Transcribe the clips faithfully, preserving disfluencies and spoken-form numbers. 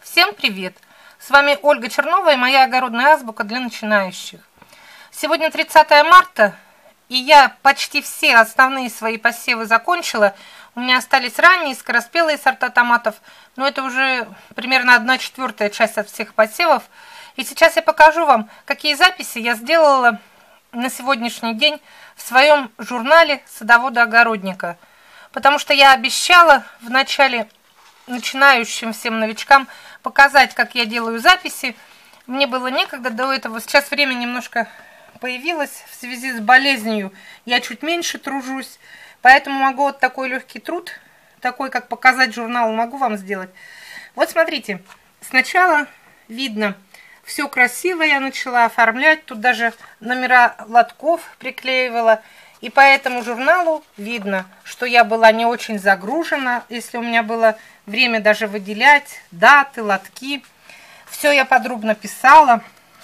Всем привет! С вами Ольга Чернова и моя огородная азбука для начинающих. Сегодня тридцатое марта, и я почти все основные свои посевы закончила. У меня остались ранние скороспелые сорта томатов, но это уже примерно одна четвертая часть от всех посевов. И сейчас я покажу вам, какие записи я сделала на сегодняшний день в своем журнале садовода-огородника. Потому что я обещала в начале начинающим всем новичкам показать, как я делаю записи. Мне было некогда до этого. Сейчас время немножко появилось в связи с болезнью. Я чуть меньше тружусь, поэтому могу вот такой легкий труд, такой, как показать журнал, могу вам сделать. Вот смотрите, сначала видно, все красиво я начала оформлять. Тут даже номера лотков приклеивала. И по этому журналу видно, что я была не очень загружена, если у меня было время даже выделять даты, лотки. Все я подробно писала.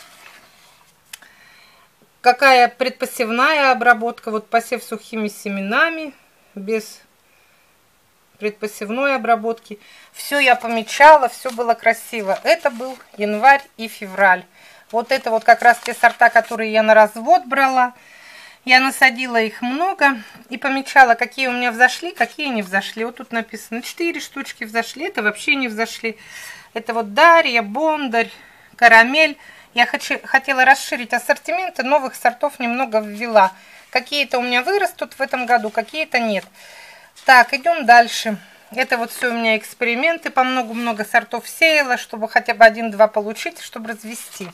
Какая предпосевная обработка. Вот посев сухими семенами, без предпосевной обработки. Все я помечала, все было красиво. Это был январь и февраль. Вот это вот как раз те сорта, которые я на развод брала. Я насадила их много и помечала, какие у меня взошли, какие не взошли. Вот тут написано четыре штучки взошли, это вообще не взошли. Это вот Дарья, Бондарь, Карамель. Я хочу, хотела расширить ассортимент и новых сортов немного ввела. Какие-то у меня вырастут в этом году, какие-то нет. Так, идем дальше. Это вот все у меня эксперименты, по много-много сортов сеяла, чтобы хотя бы один-два получить, чтобы развести.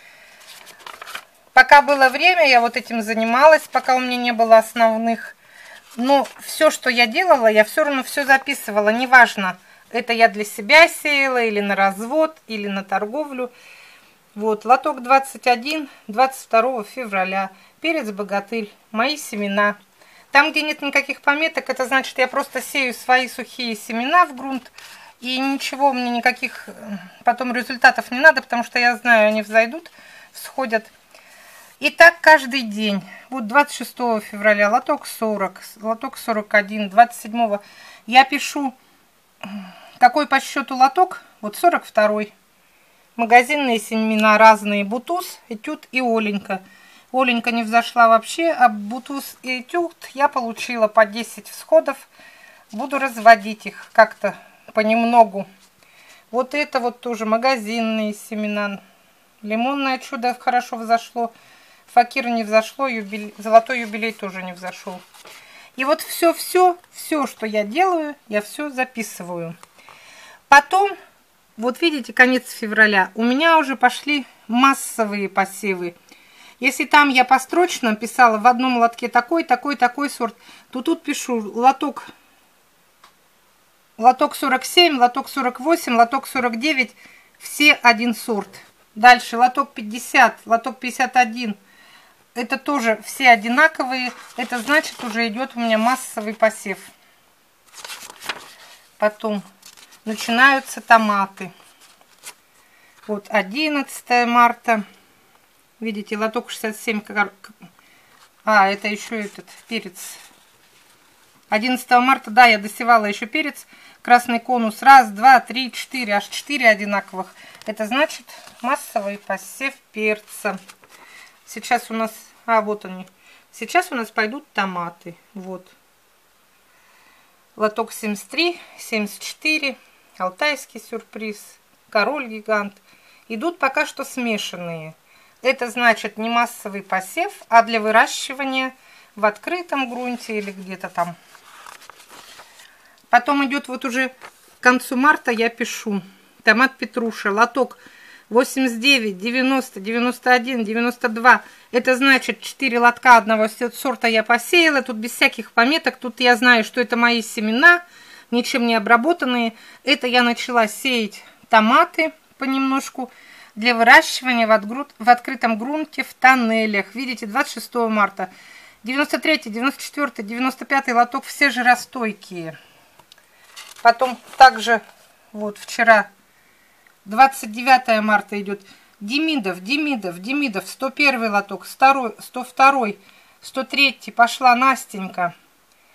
Пока было время, я вот этим занималась, пока у меня не было основных. Но все, что я делала, я все равно все записывала. Неважно, это я для себя сеяла, или на развод, или на торговлю. Вот, лоток двадцать один, двадцать второго февраля. Перец богатырь, мои семена. Там, где нет никаких пометок, это значит, я просто сею свои сухие семена в грунт. И ничего мне, никаких потом результатов не надо, потому что я знаю, они взойдут, всходят. И так каждый день. Вот двадцать шестого февраля лоток сорок, лоток сорок один, двадцать седьмого я пишу, какой по счету лоток, вот сорок второй. Магазинные семена разные, Бутуз, Этюд и Оленька. Оленька не взошла вообще, а Бутуз и Этюд я получила по десять всходов. Буду разводить их как-то понемногу. Вот это вот тоже магазинные семена. Лимонное чудо хорошо взошло. Факир не взошло, юбилей, золотой юбилей тоже не взошел. И вот все-все, все, что я делаю, я все записываю. Потом, вот видите, конец февраля, у меня уже пошли массовые посевы. Если там я построчно писала в одном лотке такой, такой, такой сорт, то тут пишу лоток, лоток сорок семь, лоток сорок восемь, лоток сорок девять, все один сорт. Дальше лоток пятьдесят, лоток пятьдесят один. Это тоже все одинаковые. Это значит, уже идет у меня массовый посев. Потом начинаются томаты. Вот одиннадцатое марта. Видите, лоток шестьдесят семь. А, это еще этот перец. одиннадцатого марта, да, я досевала еще перец. Красный конус. Раз, два, три, четыре. Аж четыре одинаковых. Это значит массовый посев перца. Сейчас у нас, а вот они, сейчас у нас пойдут томаты, вот. Лоток семьдесят три, семьдесят четыре, алтайский сюрприз, король гигант. Идут пока что смешанные. Это значит не массовый посев, а для выращивания в открытом грунте или где-то там. Потом идет вот уже к концу марта я пишу. Томат Петруша, лоток восемьдесят девять, девяносто, девяносто один, девяносто два. Это значит четыре лотка одного сорта я посеяла. Тут без всяких пометок. Тут я знаю, что это мои семена, ничем не обработанные. Это я начала сеять томаты понемножку для выращивания в, отгру... в открытом грунте в тоннелях. Видите, двадцать шестого марта. девяносто третий, девяносто четвёртый, девяносто пятый лоток все жиростойкие. Потом также вот вчера двадцать девятое марта идет Демидов, Демидов, Демидов, сто первый лоток, сто второй, сто третий, пошла Настенька.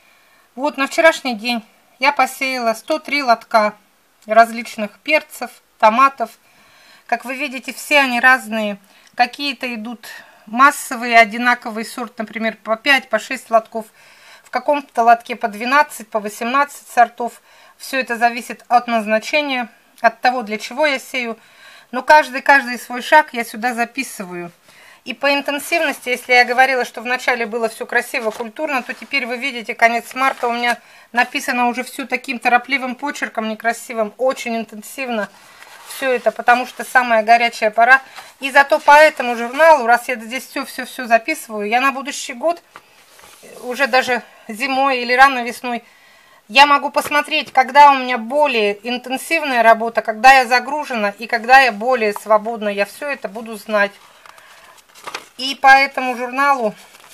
Вот на вчерашний день я посеяла сто три лотка различных перцев, томатов. Как вы видите, все они разные. Какие-то идут массовые, одинаковый сорт, например, по пять, по шесть лотков. В каком-то лотке по двенадцать, по восемнадцать сортов. Все это зависит от назначения, от того, для чего я сею. Но каждый-каждый свой шаг я сюда записываю. И по интенсивности, если я говорила, что вначале было все красиво, культурно, то теперь вы видите, конец марта у меня написано уже все таким торопливым почерком, некрасивым, очень интенсивно. Все это, потому что самая горячая пора. И зато по этому журналу, раз я здесь все-все-все записываю, я на будущий год, уже даже зимой или рано весной, я могу посмотреть, когда у меня более интенсивная работа, когда я загружена и когда я более свободна. Я все это буду знать. И по этому журналу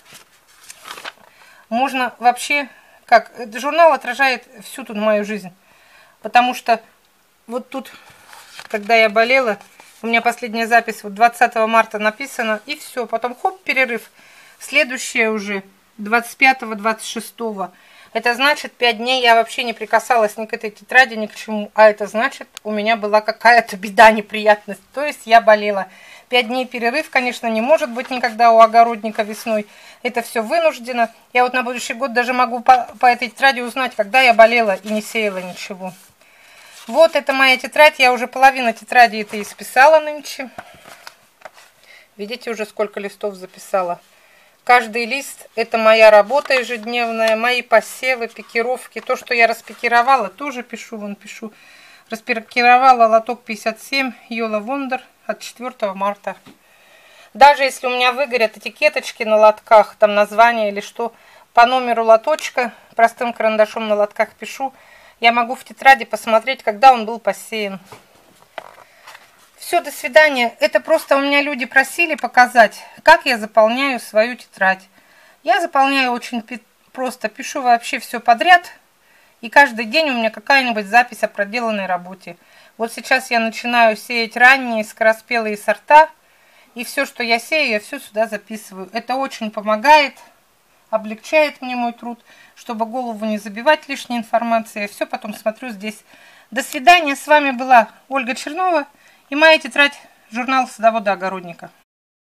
можно вообще, как, этот журнал отражает всю тут мою жизнь. Потому что вот тут, когда я болела, у меня последняя запись вот двадцатого марта написана, и все. Потом хоп, перерыв. Следующее уже двадцать пятого — двадцать шестого. Это значит, пять дней я вообще не прикасалась ни к этой тетради, ни к чему. А это значит, у меня была какая-то беда, неприятность. То есть я болела. Пять дней перерыв, конечно, не может быть никогда у огородника весной. Это все вынуждено. Я вот на будущий год даже могу по, по этой тетради узнать, когда я болела и не сеяла ничего. Вот это моя тетрадь. Я уже половину тетради это исписала нынче. Видите, уже сколько листов записала. Каждый лист – это моя работа ежедневная, мои посевы, пикировки. То, что я распикировала, тоже пишу. Вон пишу. Распикировала лоток пятьдесят семь Йола Вондер от четвёртого марта. Даже если у меня выгорят этикеточки на лотках, там название или что, по номеру лоточка, простым карандашом на лотках пишу, я могу в тетради посмотреть, когда он был посеян. Все, до свидания. Это просто у меня люди просили показать, как я заполняю свою тетрадь. Я заполняю очень просто, пишу вообще все подряд, и каждый день у меня какая-нибудь запись о проделанной работе. Вот сейчас я начинаю сеять ранние скороспелые сорта, и все, что я сею, я все сюда записываю. Это очень помогает, облегчает мне мой труд, чтобы голову не забивать лишней информацией. Я все потом смотрю здесь. До свидания. С вами была Ольга Чернова и моя тетрадь, журнал садовода-огородника.